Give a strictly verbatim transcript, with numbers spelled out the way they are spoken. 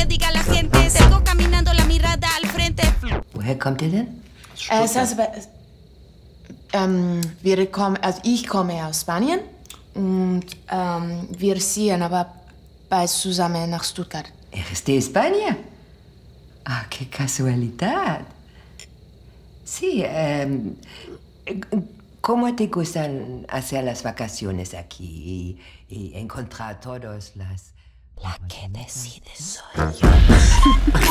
diga la gente. Sigo caminando, la mirada al frente. Woher kommt ihr denn? Äh, Salzburg. Ähm, wir kommen, also ich komme aus Spanien und ähm, wir ziehen aber bald zusammen nach Stuttgart. ¿Eres de España? Ah, qué casualidad. Sí, um, ¿cómo te gustan hacer las vacaciones aquí y, y encontrar todos las... La que decide soy yo.